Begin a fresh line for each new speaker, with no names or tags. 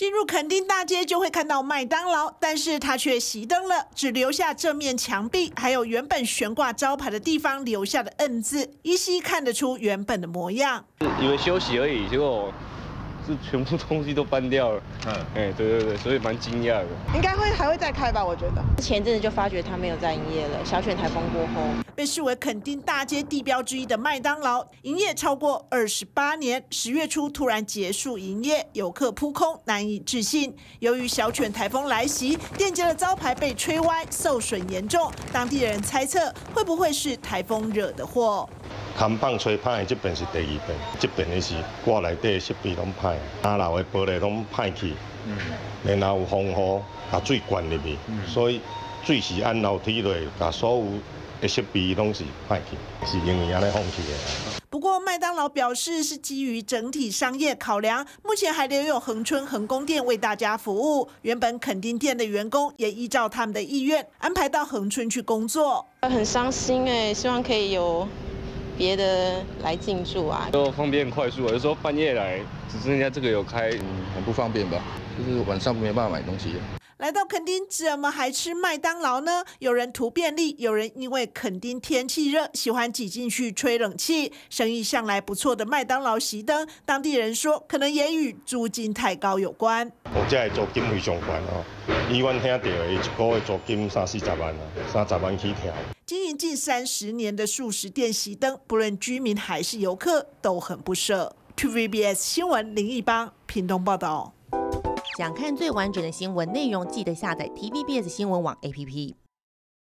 进入垦丁大街就会看到麦当劳，但是它却熄灯了，只留下这面墙壁，还有原本悬挂招牌的地方留下的N字，依稀看得出原本的模样。
以为休息而已，结果是全部东西都搬掉了。对，所以蛮惊讶的。
应该还会再开吧，我觉得。
前阵子就发觉它没有在营业了，小犬台风过后。
被视为垦丁大街地标之一的麦当劳，营业超过28年，10月初突然结束营业，游客扑空，难以置信。由于小犬台风来袭，店家的招牌被吹歪，受损严重。当地人猜测，会不会是台风惹的祸？
看棒吹歹的，这边是第二遍，这边的是挂内底的设备拢歹，三楼的玻璃拢歹去，然后有风雨，把水灌入去，所以水是按楼梯落，把所有的设备拢是歹去，是因为安尼放弃的。
不过麦当劳表示是基于整体商业考量，目前还留有恒春恒工店为大家服务。原本垦丁店的员工也依照他们的意愿安排到恒春去工作。
很伤心希望可以有别的来进驻啊，
都方便快速，有时候半夜来，只剩下这个有开，
很不方便吧？就是晚上没办法买东西。
来到垦丁，怎么还吃麦当劳呢？有人图便利，有人因为垦丁天气热，喜欢挤进去吹冷气。生意向来不错的麦当劳熄灯，当地人说，可能也与租金太高有关。
我这的租金非常高以阮听到的一个月租金30-40万30万起跳。
经营近30年的素食店熄灯，不论居民还是游客都很不舍。TVBS 新闻林义邦屏东报道。
想看最完整的新闻内容，记得下载 TVBS 新闻网 APP。